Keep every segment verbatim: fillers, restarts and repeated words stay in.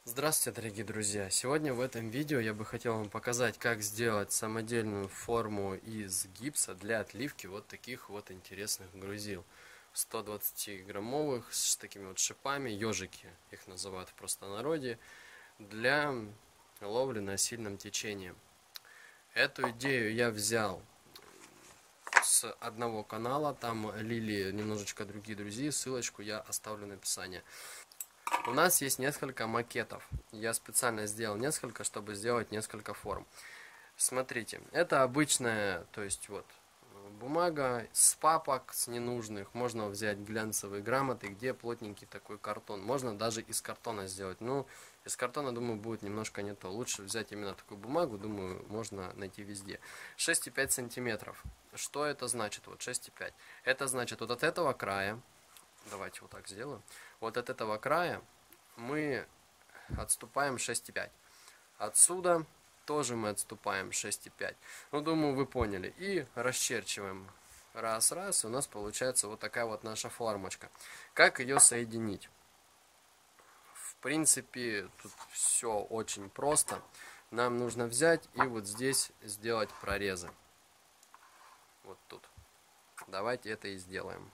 Здравствуйте, дорогие друзья! Сегодня в этом видео я бы хотел вам показать, как сделать самодельную форму из гипса для отливки вот таких вот интересных грузил. сто двадцатиграммовых с такими вот шипами, ежики их называют в простонародье, для ловли на сильном течении. Эту идею я взял с одного канала, там лили немножечко другие друзья, ссылочку я оставлю в описании. У нас есть несколько макетов. Я специально сделал несколько, чтобы сделать несколько форм. Смотрите, это обычная, то есть вот бумага с папок, с ненужных. Можно взять глянцевые грамоты, где плотненький такой картон. Можно даже из картона сделать. Ну, из картона, думаю, будет немножко не то. Лучше взять именно такую бумагу, думаю, можно найти везде. шесть и пять сантиметров. Что это значит? Вот шесть и пять. Это значит вот от этого края. Давайте вот так сделаю. Вот от этого края мы отступаем шесть и пять. Отсюда тоже мы отступаем шесть и пять. Ну, думаю, вы поняли. И расчерчиваем. Раз, раз. И у нас получается вот такая вот наша формочка. Как ее соединить? В принципе, тут все очень просто. Нам нужно взять и вот здесь сделать прорезы. Вот тут. Давайте это и сделаем.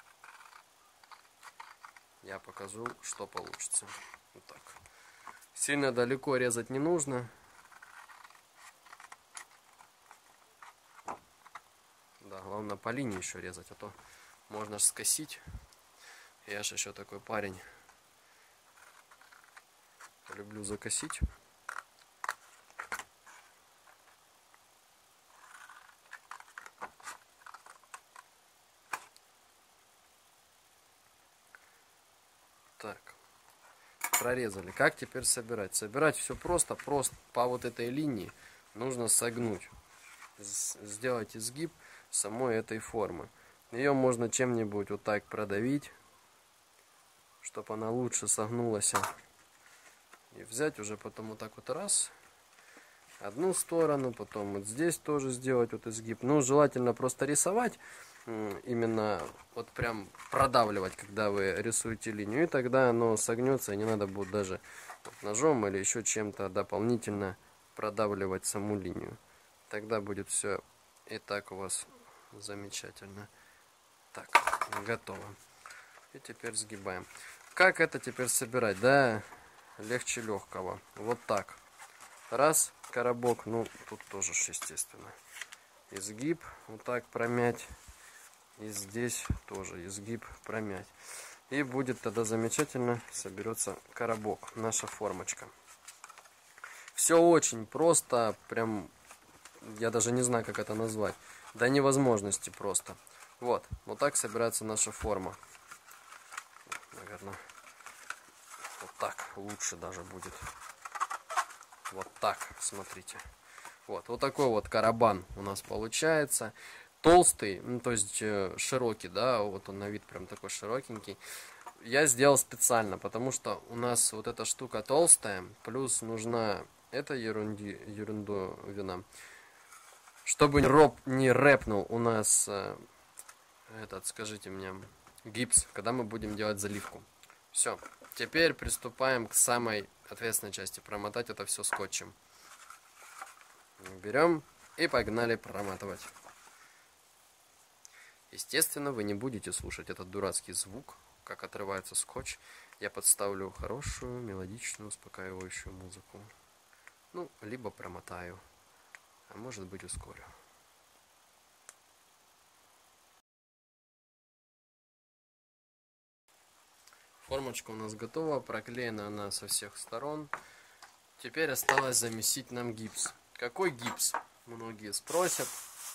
Я покажу, что получится. Вот так. Сильно далеко резать не нужно. Да, главное по линии еще резать, а то можно ж скосить. Я же еще такой парень. Люблю закосить. Так. Прорезали. Как теперь собирать? Собирать все просто, просто по вот этой линии нужно согнуть. Сделать изгиб самой этой формы. Ее можно чем-нибудь вот так продавить, чтобы она лучше согнулась. И взять уже потом вот так вот раз, одну сторону, потом вот здесь тоже сделать вот изгиб. Ну, желательно просто рисовать, именно вот прям продавливать, когда вы рисуете линию, и тогда оно согнется, и не надо будет даже вот ножом или еще чем-то дополнительно продавливать саму линию. Тогда будет все и так у вас замечательно. Так, готово. И теперь сгибаем. Как это теперь собирать? Да, легче легкого. Вот так. Раз, коробок, ну тут тоже естественно. Изгиб, вот так промять. И здесь тоже изгиб промять. И будет тогда замечательно соберется коробок, наша формочка. Все очень просто, прям я даже не знаю, как это назвать. До невозможности просто. Вот, вот так собирается наша форма. Наверное, вот так лучше даже будет. Вот так, смотрите. Вот, вот такой вот карабан у нас получается. Толстый, ну, то есть широкий, да, вот он на вид прям такой широкенький. Я сделал специально, потому что у нас вот эта штука толстая, плюс нужна эта ерунди, ерундовина, чтобы не, роп, не рэпнул у нас э, этот, скажите мне, гипс, когда мы будем делать заливку. Все, теперь приступаем к самой ответственной части, промотать это все скотчем. Берем и погнали проматывать. Естественно, вы не будете слушать этот дурацкий звук, как отрывается скотч. Я подставлю хорошую, мелодичную, успокаивающую музыку. Ну, либо промотаю, а может быть ускорю. Формочка у нас готова, проклеена она со всех сторон. Теперь осталось замесить нам гипс. Какой гипс? Многие спросят.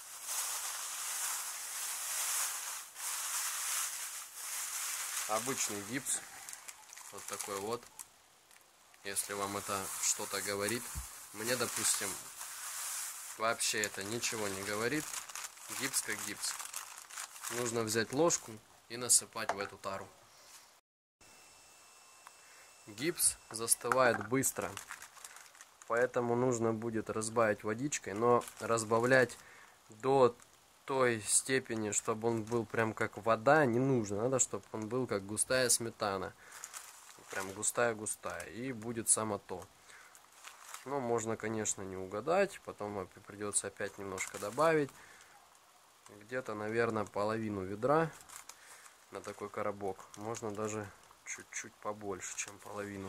Обычный гипс, вот такой вот, если вам это что-то говорит. Мне, допустим, вообще это ничего не говорит. Гипс как гипс. Нужно взять ложку и насыпать в эту тару. Гипс застывает быстро, поэтому нужно будет разбавить водичкой, но разбавлять до той степени, чтобы он был прям как вода, не нужно. Надо, чтобы он был как густая сметана. Прям густая-густая. И будет само то. Но можно, конечно, не угадать. Потом придется опять немножко добавить. Где-то, наверное, половину ведра на такой коробок. Можно даже чуть-чуть побольше, чем половину.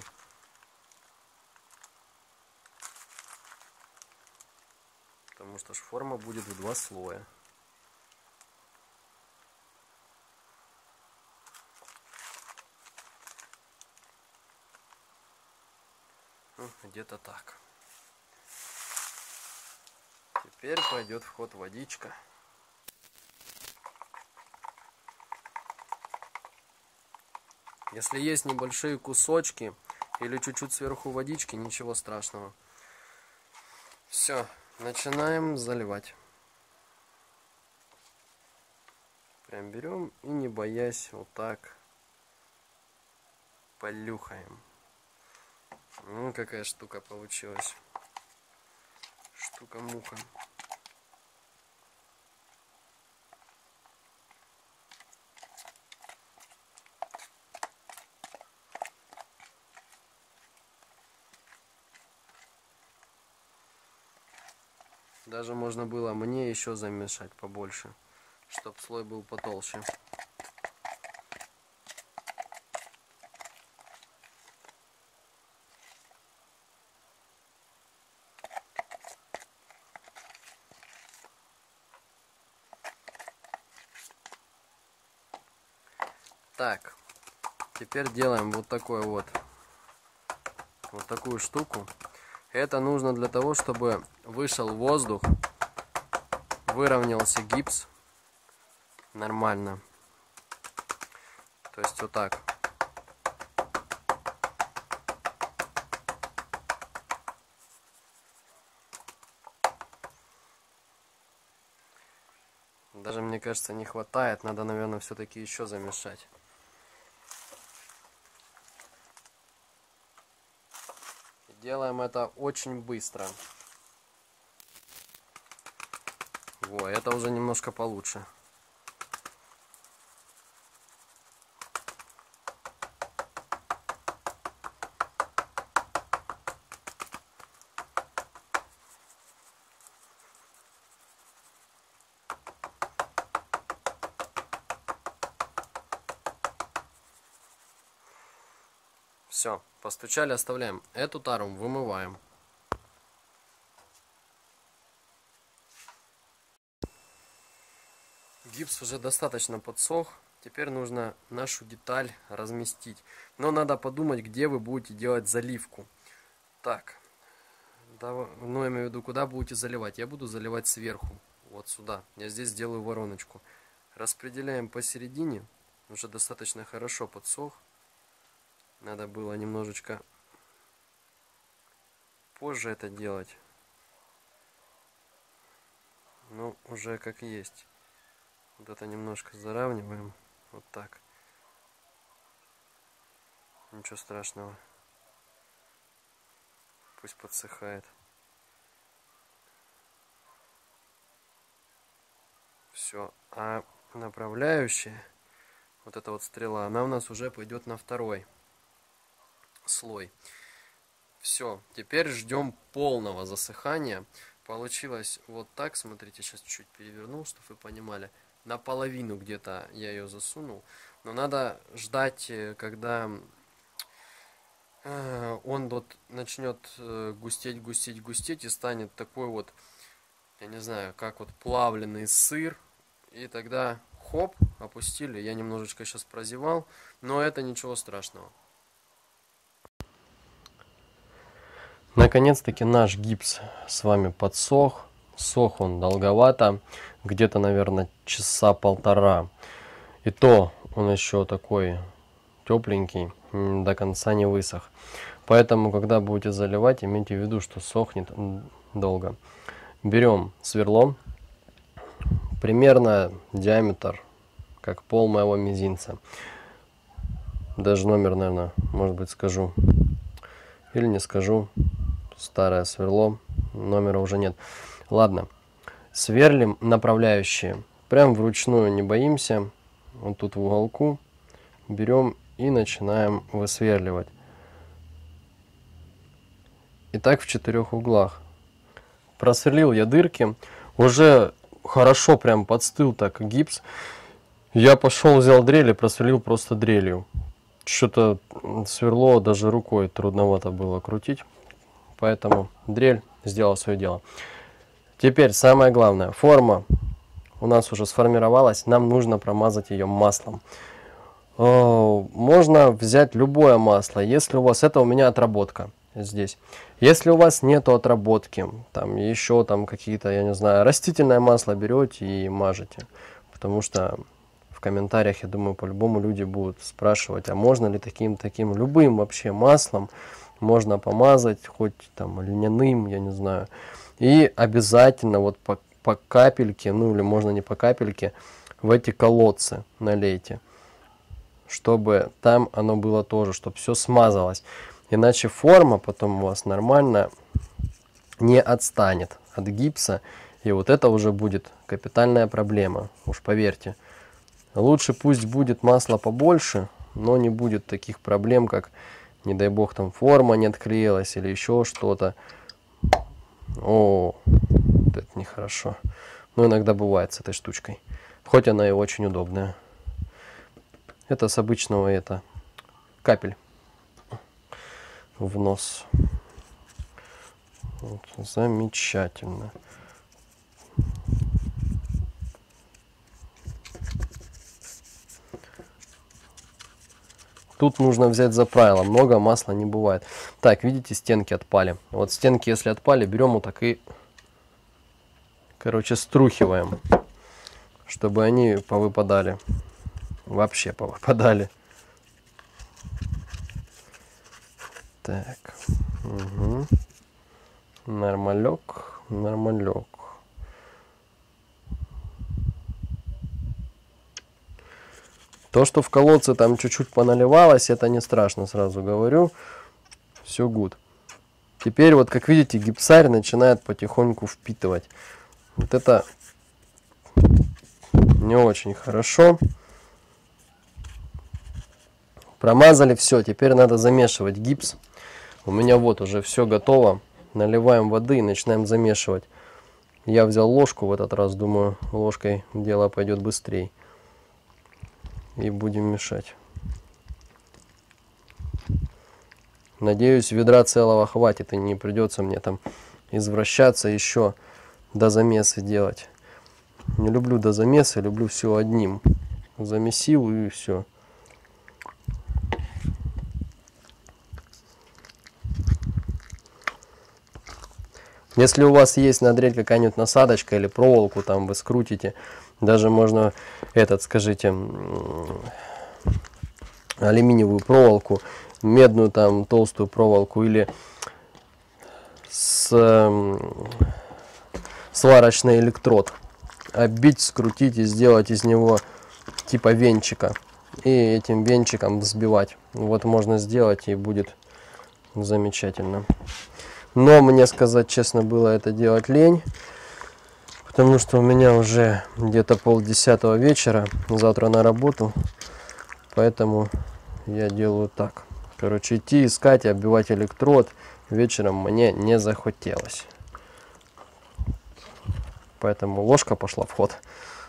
Потому что ж форма будет в два слоя. Ну, где-то так. Теперь пойдет в ход водичка. Если есть небольшие кусочки или чуть-чуть сверху водички, ничего страшного. Все, начинаем заливать. Прям берем и, не боясь, вот так полюхаем. Ну, какая штука получилась. Штука-мука. Даже можно было мне еще замешать побольше, чтобы слой был потолще. Так, теперь делаем вот такой вот, вот такую штуку. Это нужно для того, чтобы вышел воздух, выровнялся гипс нормально. То есть вот так. Даже, мне кажется, не хватает. Надо, наверное, все-таки еще замешать. Делаем это очень быстро. Во, это уже немножко получше. Все, постучали, оставляем. Эту тару вымываем. Гипс уже достаточно подсох. Теперь нужно нашу деталь разместить. Но надо подумать, где вы будете делать заливку. Так, да, ну я имею в виду, куда будете заливать. Я буду заливать сверху, вот сюда. Я здесь сделаю вороночку. Распределяем посередине. Уже достаточно хорошо подсох. Надо было немножечко позже это делать. Ну, уже как есть. Вот это немножко заравниваем. Вот так. Ничего страшного. Пусть подсыхает. Все. А направляющая, вот эта вот стрела, она у нас уже пойдет на второй слой. Все, теперь ждем полного засыхания. Получилось вот так, смотрите, сейчас чуть перевернул, чтобы вы понимали. Наполовину где-то я ее засунул. Но надо ждать, когда он вот начнет густеть, густеть, густеть и станет такой вот, я не знаю, как вот плавленый сыр. И тогда хоп, опустили. Я немножечко сейчас прозевал, но это ничего страшного. Наконец-таки наш гипс с вами подсох. Сох он долговато, где-то, наверное, часа полтора. И то он еще такой тепленький, до конца не высох. Поэтому, когда будете заливать, имейте в виду, что сохнет долго. Берем сверло, примерно диаметр, как пол моего мизинца. Даже номер, наверное, может быть, скажу. Или не скажу. Старое сверло, номера уже нет. Ладно, сверлим направляющие. Прям вручную, не боимся. Вот тут в уголку берем и начинаем высверливать. И так в четырех углах. Просверлил я дырки, уже хорошо прям подстыл так гипс. Я пошел, взял дрель и просверлил просто дрелью. Что-то сверло даже рукой трудновато было крутить, поэтому дрель сделала свое дело. Теперь самое главное, форма у нас уже сформировалась, нам нужно промазать ее маслом. Можно взять любое масло, если у вас, это у меня отработка здесь. Если у вас нету отработки, там еще там какие-то, я не знаю, растительное масло берете и мажете, потому что в комментариях, я думаю, по-любому люди будут спрашивать, а можно ли таким, таким, любым вообще маслом можно помазать, хоть там льняным, я не знаю. И обязательно вот по, по капельке, ну или можно не по капельке, в эти колодцы налейте, чтобы там оно было тоже, чтобы все смазалось. Иначе форма потом у вас нормально не отстанет от гипса. И вот это уже будет капитальная проблема, уж поверьте. Лучше пусть будет масла побольше, но не будет таких проблем, как, не дай бог, там форма не отклеилась или еще что-то. О, вот это нехорошо. Но иногда бывает с этой штучкой. Хоть она и очень удобная. Это с обычного это капель в нос. Вот, замечательно. Тут нужно взять за правило, много масла не бывает. Так, видите, стенки отпали. Вот стенки, если отпали, берем вот так и, короче, струхиваем, чтобы они повыпадали. Вообще повыпадали. Так, угу. Нормалек, нормалек. То, что в колодце там чуть-чуть поналивалось, это не страшно, сразу говорю. Все good. Теперь вот, как видите, гипсарь начинает потихоньку впитывать. Вот это не очень хорошо. Промазали все, теперь надо замешивать гипс. У меня вот уже все готово. Наливаем воды и начинаем замешивать. Я взял ложку в этот раз, думаю, ложкой дело пойдет быстрее. И будем мешать. Надеюсь, ведра целого хватит и не придется мне там извращаться еще до замеса делать. Не люблю до замеса, люблю все одним. Замесил и все. Если у вас есть на дрель какая-нибудь насадочка или проволоку, там вы скрутите, даже можно этот, скажите, алюминиевую проволоку, медную там толстую проволоку или с, сварочный электрод оббить, скрутить и сделать из него типа венчика. И этим венчиком взбивать. Вот можно сделать, и будет замечательно. Но мне, сказать честно, было это делать лень, потому что у меня уже где-то полдесятого вечера, завтра на работу, поэтому я делаю так. Короче, идти искать и оббивать электрод вечером мне не захотелось. Поэтому ложка пошла в ход.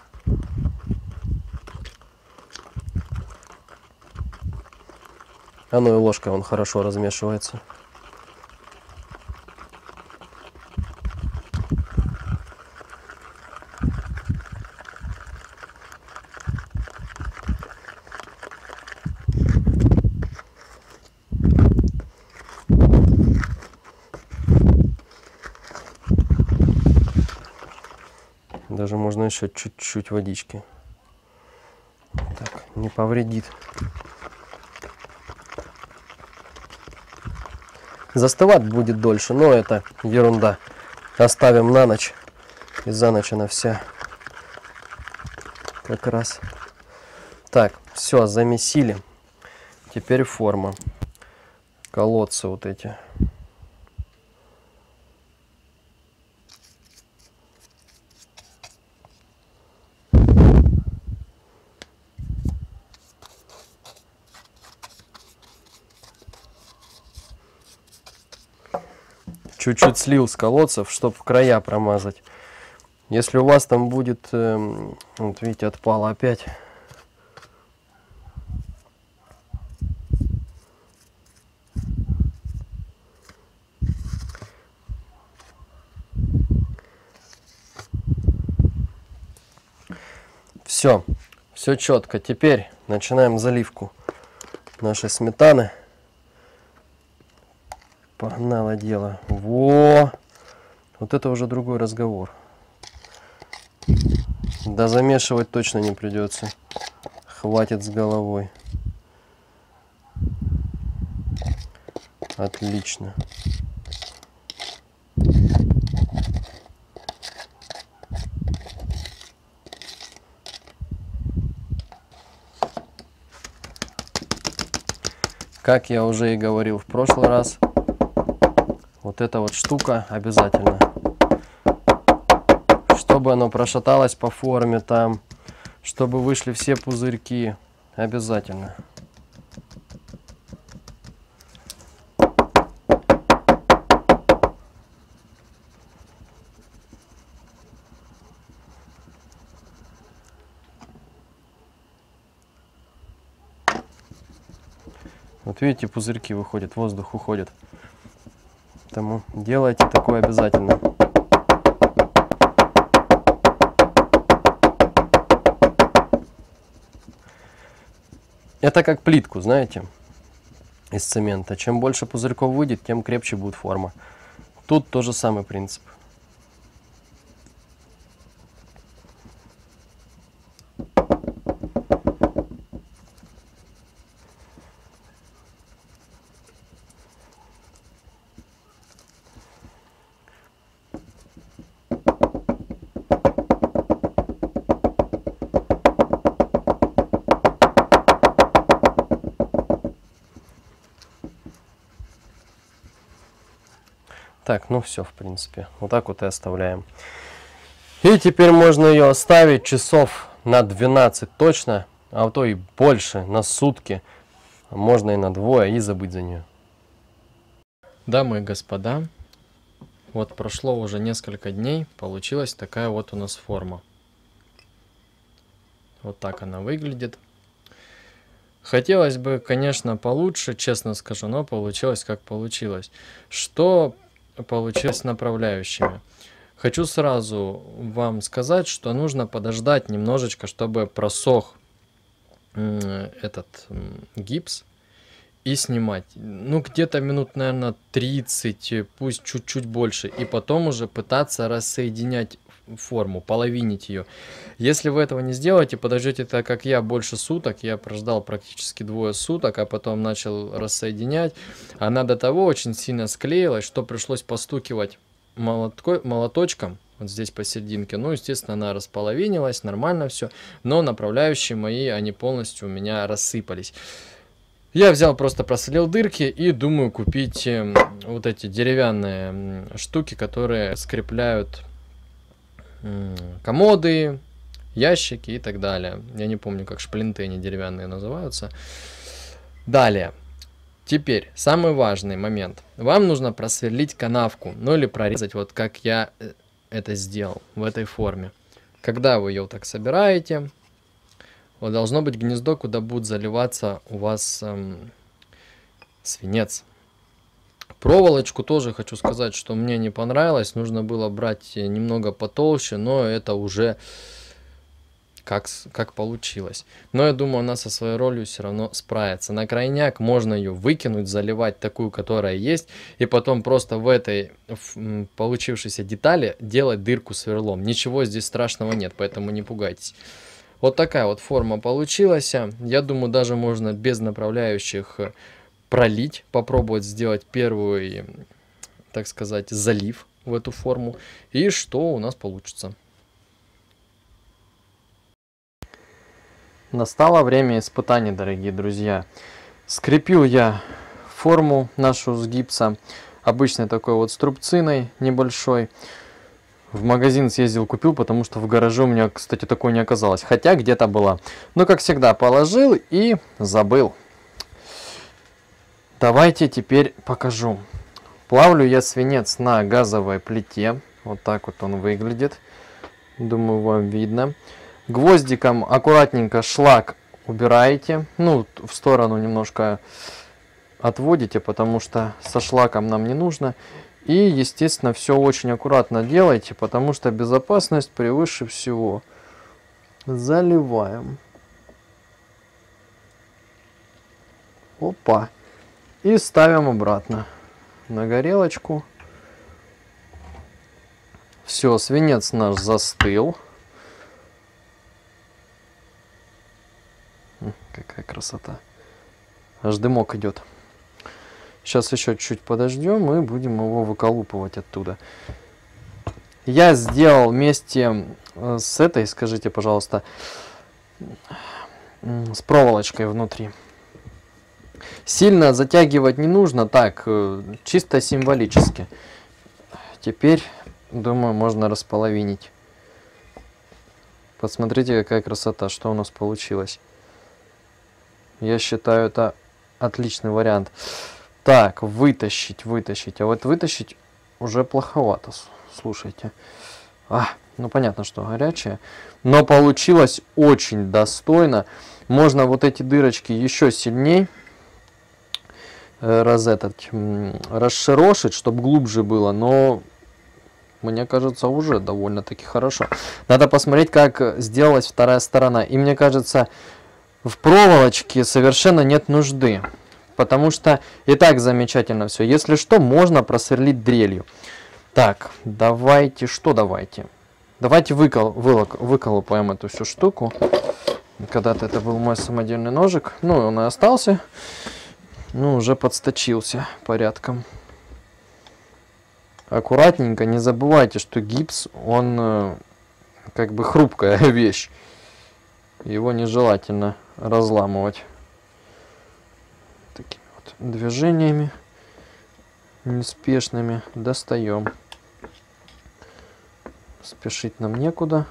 А ну и ложкой он хорошо размешивается. Даже можно еще чуть-чуть водички. Так, не повредит. Застывать будет дольше, но это ерунда. Оставим на ночь. И за ночь она вся как раз. Так, все, замесили. Теперь форма. Колодцы вот эти. чуть-чуть слил с колодцев, чтобы в края промазать. Если у вас там будет, э, вот видите, отпало опять. Все, все четко. Теперь начинаем заливку нашей сметаны. Погнало дело. Во! Вот это уже другой разговор. Да замешивать точно не придется. Хватит с головой. Отлично. Как я уже и говорил в прошлый раз, вот эта вот штука обязательно. Чтобы оно прошаталось по форме там, чтобы вышли все пузырьки. Обязательно. Вот видите, пузырьки выходят, воздух уходит. Поэтому делайте такое обязательно. Это как плитку, знаете, из цемента. Чем больше пузырьков выйдет, тем крепче будет форма. Тут тоже самый принцип. Так, ну все, в принципе. Вот так вот и оставляем. И теперь можно ее оставить часов на двенадцать точно, а то и больше, на сутки. Можно и на двое, и забыть за нее. Дамы и господа, вот прошло уже несколько дней, получилась такая вот у нас форма. Вот так она выглядит. Хотелось бы, конечно, получше, честно скажу, но получилось как получилось. Что получилось с направляющими? Хочу сразу вам сказать, что нужно подождать немножечко, чтобы просох этот гипс и снимать. Ну, где-то минут, наверное, тридцать, пусть чуть-чуть больше. И потом уже пытаться рассоединять форму, половинить ее. Если вы этого не сделаете, подождете так, как я, больше суток. Я прождал практически двое суток, а потом начал рассоединять. Она до того очень сильно склеилась, что пришлось постукивать молотко, молоточком. Вот здесь посерединке. Ну, естественно, она располовинилась, нормально все. Но направляющие мои, они полностью у меня рассыпались. Я взял, просто просверлил дырки и думаю купить э, вот эти деревянные э, штуки, которые скрепляют э, комоды, ящики и так далее. Я не помню, как шплинты они деревянные называются. Далее. Теперь, самый важный момент. Вам нужно просверлить канавку, ну или прорезать, вот как я это сделал в этой форме. Когда вы ее вот так собираете, вот должно быть гнездо, куда будет заливаться у вас эм, свинец. Проволочку тоже хочу сказать, что мне не понравилось. Нужно было брать немного потолще, но это уже как, как получилось. Но я думаю, она со своей ролью все равно справится. На крайняк можно ее выкинуть, заливать такую, которая есть, и потом просто в этой в получившейся детали делать дырку сверлом. Ничего здесь страшного нет, поэтому не пугайтесь. Вот такая вот форма получилась. Я думаю, даже можно без направляющих пролить, попробовать сделать первый, так сказать, залив в эту форму. И что у нас получится. Настало время испытаний, дорогие друзья. Скрепил я форму нашу с гипса, обычной такой вот струбциной небольшой. В магазин съездил, купил, потому что в гараже у меня, кстати, такой не оказалось. Хотя где-то была. Но, как всегда, положил и забыл. Давайте теперь покажу. Плавлю я свинец на газовой плите. Вот так вот он выглядит. Думаю, вам видно. Гвоздиком аккуратненько шлак убираете. Ну, в сторону немножко отводите, потому что со шлаком нам не нужно. И, естественно, все очень аккуратно делайте, потому что безопасность превыше всего. Заливаем. Опа. И ставим обратно на горелочку. Все, свинец наш застыл. Какая красота. Аж дымок идет. Сейчас еще чуть подождем и будем его выколупывать оттуда. Я сделал вместе с этой, скажите, пожалуйста, с проволочкой внутри. Сильно затягивать не нужно, так, чисто символически. Теперь, думаю, можно располовинить. Посмотрите, какая красота, что у нас получилось. Я считаю, это отличный вариант. Так, вытащить, вытащить. А вот вытащить уже плоховато, слушайте. А, ну понятно, что горячее. Но получилось очень достойно. Можно вот эти дырочки еще сильней раз этот, расширошить, чтобы глубже было. Но мне кажется, уже довольно-таки хорошо. Надо посмотреть, как сделалась вторая сторона. И мне кажется, в проволочке совершенно нет нужды. Потому что и так замечательно все. Если что, можно просверлить дрелью. Так, давайте, что давайте? Давайте выкол, вылок, выколупаем эту всю штуку. Когда-то это был мой самодельный ножик. Ну, он и остался. Ну, уже подсточился порядком. Аккуратненько, не забывайте, что гипс, он э, как бы хрупкая вещь. Его нежелательно разламывать. Такими вот движениями неспешными достаем. Спешить нам некуда.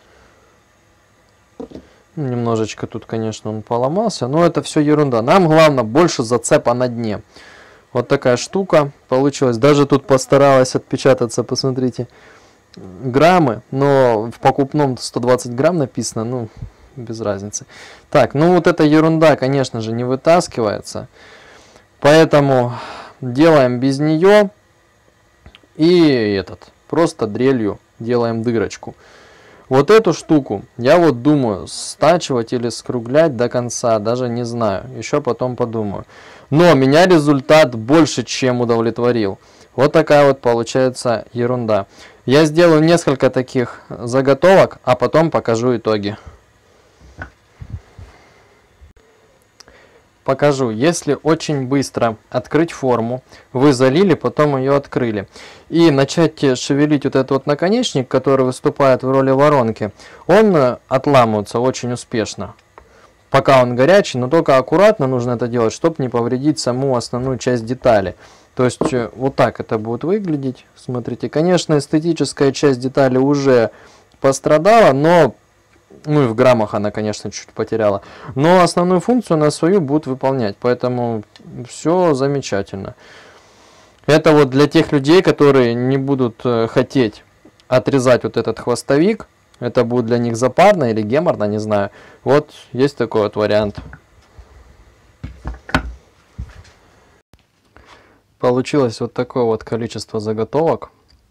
Немножечко тут, конечно, он поломался, но это все ерунда. Нам главное больше зацепа на дне. Вот такая штука получилась. Даже тут постаралась отпечататься, посмотрите, граммы, но в покупном сто двадцать грамм написано, ну, без разницы. Так, ну вот эта ерунда, конечно же, не вытаскивается, поэтому делаем без нее и этот, просто дрелью делаем дырочку. Вот эту штуку я вот думаю стачивать или скруглять до конца, даже не знаю, еще потом подумаю. Но меня результат больше чем удовлетворил. Вот такая вот получается ерунда. Я сделаю несколько таких заготовок, а потом покажу итоги. Покажу. Если очень быстро открыть форму, вы залили, потом ее открыли, и начать шевелить вот этот вот наконечник, который выступает в роли воронки, он отламывается очень успешно, пока он горячий, но только аккуратно нужно это делать, чтобы не повредить саму основную часть детали. То есть вот так это будет выглядеть. Смотрите, конечно, эстетическая часть детали уже пострадала, но ну и в граммах она, конечно, чуть потеряла. Но основную функцию она свою будет выполнять. Поэтому все замечательно. Это вот для тех людей, которые не будут хотеть отрезать вот этот хвостовик. Это будет для них запарно или геморно, не знаю. Вот есть такой вот вариант. Получилось вот такое вот количество заготовок.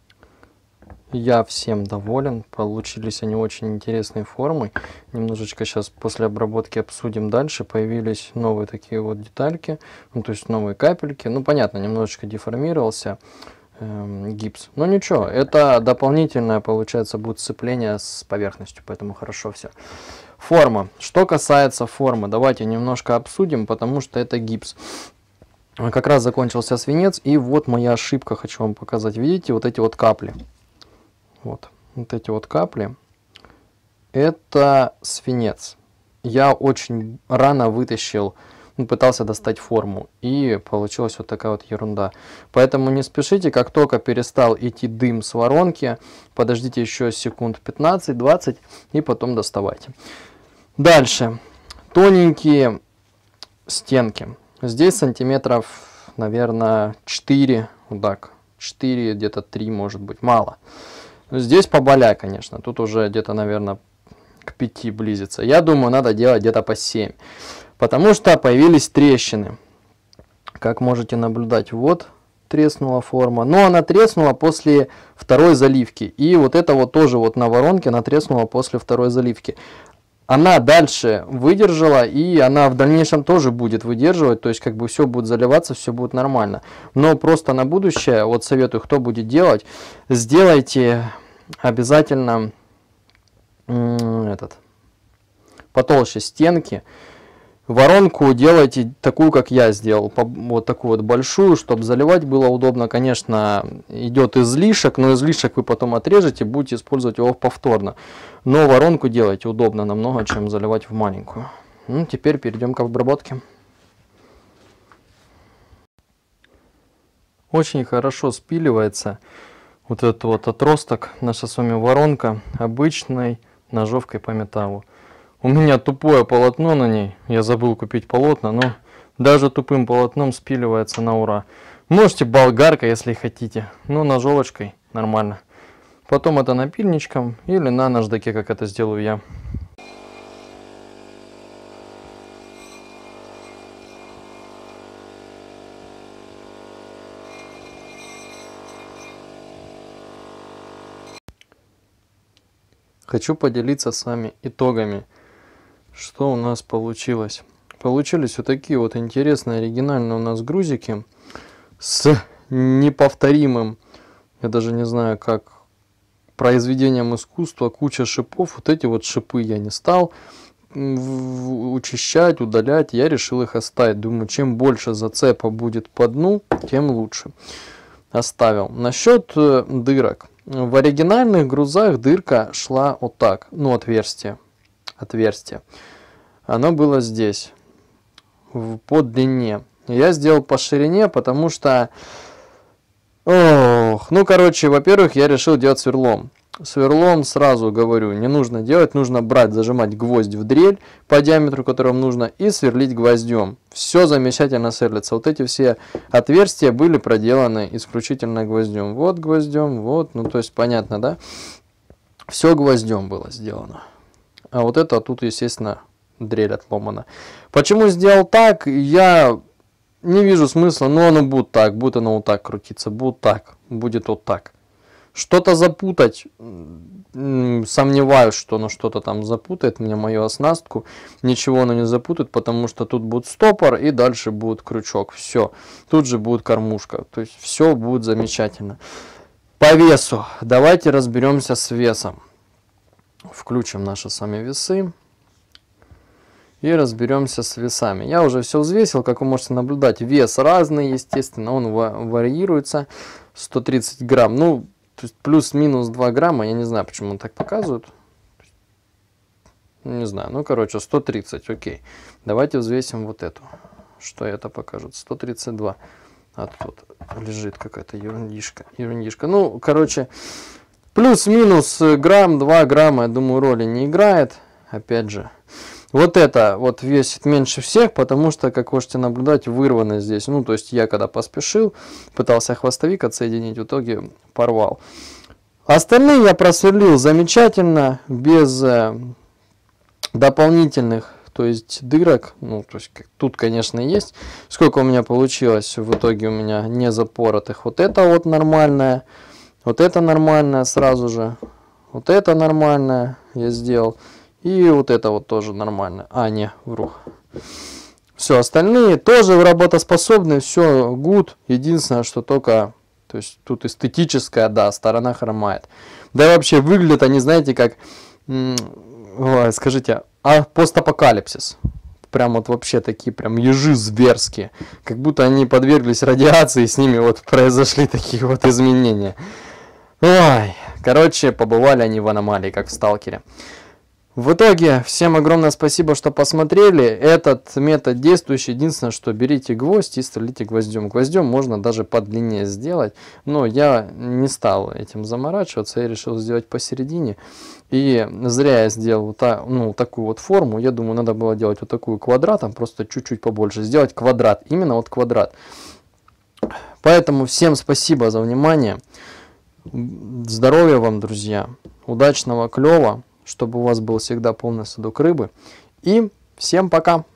Я всем доволен, получились они очень интересной формой. Немножечко сейчас после обработки обсудим дальше. Появились новые такие вот детальки, ну, то есть новые капельки. Ну, понятно, немножечко деформировался э, гипс. Но ничего, это дополнительное, получается, будет сцепление с поверхностью, поэтому хорошо все. Форма. Что касается формы, давайте немножко обсудим, потому что это гипс. Как раз закончился свинец, и вот моя ошибка, хочу вам показать. Видите, вот эти вот капли. Вот, вот эти вот капли, это свинец. Я очень рано вытащил, ну, пытался достать форму, и получилась вот такая вот ерунда. Поэтому не спешите, как только перестал идти дым с воронки, подождите еще секунд пятнадцать-двадцать, и потом доставайте. Дальше, тоненькие стенки. Здесь сантиметров, наверное, четыре Вот так. четыре, где-то три, может быть. Мало. Но здесь поболя, конечно. Тут уже где-то, наверное, к пяти близится. Я думаю, надо делать где-то по семь. Потому что появились трещины. Как можете наблюдать, вот треснула форма. Но она треснула после второй заливки. И вот это вот тоже вот на воронке она треснула после второй заливки. Она дальше выдержала, и она в дальнейшем тоже будет выдерживать, то есть как бы все будет заливаться, все будет нормально. Но просто на будущее, вот советую, кто будет делать, сделайте обязательно этот, потолще стенки. Воронку делайте такую, как я сделал, вот такую вот большую, чтобы заливать было удобно. Конечно, идет излишек, но излишек вы потом отрежете, будете использовать его повторно. Но воронку делайте удобно намного, чем заливать в маленькую. Ну, теперь перейдем к обработке. Очень хорошо спиливается вот этот вот отросток, наша с вами воронка, обычной ножовкой по металлу. У меня тупое полотно на ней, я забыл купить полотна, но даже тупым полотном спиливается на ура. Можете болгаркой, если хотите, но ножовочкой нормально. Потом это напильничком или на наждаке, как это сделаю я. Хочу поделиться с вами итогами. Что у нас получилось? Получились вот такие вот интересные, оригинальные у нас грузики с неповторимым, я даже не знаю как, произведением искусства, куча шипов. Вот эти вот шипы я не стал учищать, удалять, я решил их оставить. Думаю, чем больше зацепа будет по дну, тем лучше. Оставил. Насчет дырок. В оригинальных грузах дырка шла вот так, ну отверстие. Отверстие. Оно было здесь, по длине. Я сделал по ширине, потому что, ох, ну короче, во-первых, я решил делать сверлом. Сверлом сразу говорю, не нужно делать, нужно брать, зажимать гвоздь в дрель по диаметру, которому нужно, и сверлить гвоздем. Все замечательно сверлится. Вот эти все отверстия были проделаны исключительно гвоздем. Вот гвоздем, вот, ну то есть понятно, да? Все гвоздем было сделано. А вот это тут, естественно, дрель отломана. Почему сделал так? Я не вижу смысла, но оно будет так, будет оно вот так крутиться, будет так, будет вот так. Что-то запутать, сомневаюсь, что оно что-то там запутает, мне мою оснастку. Ничего оно не запутает, потому что тут будет стопор и дальше будет крючок. Все, тут же будет кормушка, то есть все будет замечательно. По весу, давайте разберемся с весом. Включим наши с вами весы и разберемся с весами. Я уже все взвесил, как вы можете наблюдать. Вес разный, естественно, он варьируется. сто тридцать грамм, ну, плюс-минус два грамма, я не знаю, почему он так показывает. Не знаю, ну, короче, сто тридцать, окей. Давайте взвесим вот эту. Что это покажет? сто тридцать два. А тут лежит какая-то ерундишка. ерундишка. Ну, короче... Плюс-минус грамм, два грамма, я думаю, роли не играет. Опять же, вот это вот весит меньше всех, потому что, как можете наблюдать, вырвано здесь. Ну, то есть я когда поспешил, пытался хвостовик отсоединить, в итоге порвал. Остальные я просверлил замечательно, без э, дополнительных, то есть дырок. Ну, то есть тут, конечно, есть. Сколько у меня получилось? В итоге у меня не запоротых. Вот это вот нормальное. Вот это нормальное сразу же. Вот это нормальное я сделал. И вот это вот тоже нормально. А, не, вру. Все, остальные тоже работоспособны. Все, good. Единственное, что только... То есть тут эстетическая, да, сторона хромает. Да и вообще выглядят они, знаете, как... Ой, скажите, а постапокалипсис. Прям вот вообще такие прям ежи зверские. Как будто они подверглись радиации, и с ними вот произошли такие вот изменения. Ой, короче, побывали они в аномалии, как в Сталкере. В итоге, всем огромное спасибо, что посмотрели. Этот метод действующий. Единственное, что берите гвоздь и сверлите гвоздем. Гвоздем можно даже подлиннее сделать. Но я не стал этим заморачиваться. Я решил сделать посередине. И зря я сделал вот та, ну, такую вот форму. Я думаю, надо было делать вот такую квадратом. Просто чуть-чуть побольше. Сделать квадрат. Именно вот квадрат. Поэтому всем спасибо за внимание. Здоровья вам, друзья. Удачного клёва, чтобы у вас был всегда полный садок рыбы. И всем пока!